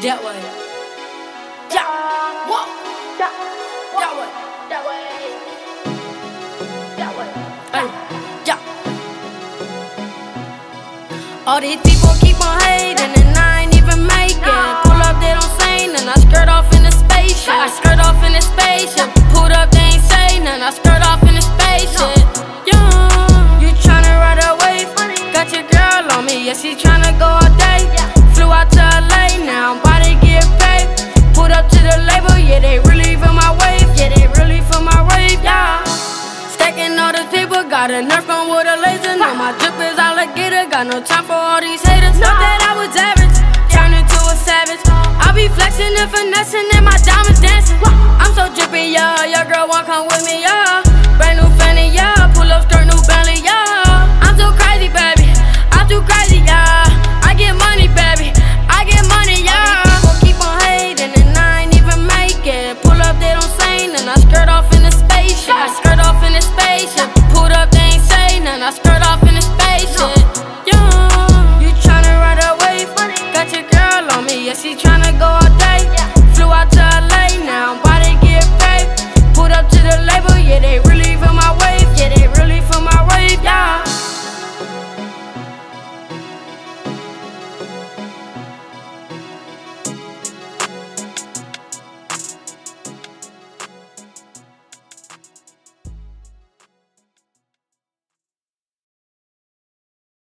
That way. Yeah. Whoa. That way. That way. That way. Hey. Yeah. All these people keep on hating and I ain't even make it. Pull up, they don't say nothing. I skirt off in the spaceship. I skirt off in the spaceship. Pulled up, they ain't say nothing. I skirt off in the spaceship. Yeah. You tryna ride away? Got your girl on me. Yeah, she tryna go all day. Flew out to LA, now I'm about to get paid. Put up to the label, yeah, they really feel my wave. Yeah, they really feel my wave, yeah. Stacking all the people, got a Nerf gun with a laser. Know my drip is alligator, got no time for all these haters. Thought that I was average, turned into a savage. I be flexing and finessing and my diamonds dancing. I'm so drippy, yeah, your girl won't come with me, yeah. Brand new fanny, yeah, pull up skirt, new Bentley, yeah. I'm too crazy, baby, I'm too crazy, yeah. I get money, baby, I get money, yeah. People keep on hating and I ain't even make it. Pull up, they don't say nothing. I skirt off in the spaceship. I skirt off in the spaceship. Pulled up, they ain't say nothing. I skirt off in the spaceship.